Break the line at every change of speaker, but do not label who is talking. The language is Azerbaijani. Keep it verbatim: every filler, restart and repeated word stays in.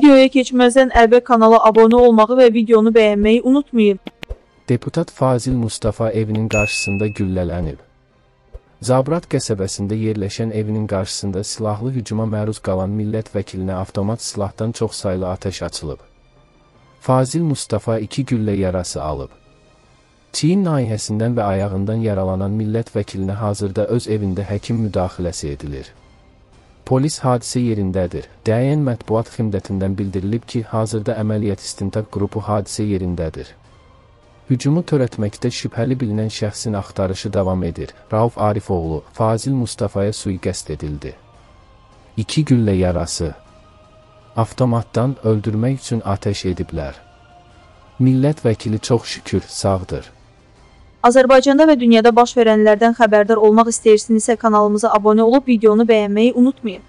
Videoya keçməzdən əvvəl kanala abunə olmağı və videonu bəyənməyi unutmayın.
Deputat Fazil Mustafa evinin qarşısında güllələnib. Zabrat qəsəbəsində yerləşən evinin qarşısında silahlı hücuma məruz qalan millət vəkilinə avtomat silahdan çox saylı atəş açılıb. Fazil Mustafa iki güllə yarası alıb. Çiyin nahiyəsindən və ayağından yaralanan millət vəkilinə hazırda öz evində həkim müdaxiləsi edilir. Polis hadisə yerindədir. Dəyən mətbuat xidmətindən bildirilib ki, hazırda əməliyyat istintaq qrupu hadisə yerindədir. Hücumu törətməkdə şübhəli bilinən şəxsin axtarışı davam edir. Rauf Arifoğlu, Fazil Mustafaya sui-qəsd edildi. İki güllə yarası. Avtomatdan öldürmək üçün atəş ediblər. Millət vəkili çox şükür sağdır.
Azərbaycanda və dünyada baş verənlərdən xəbərdar olmaq istəyirsinizsə kanalımıza abunə olub videonu bəyənməyi unutmayın.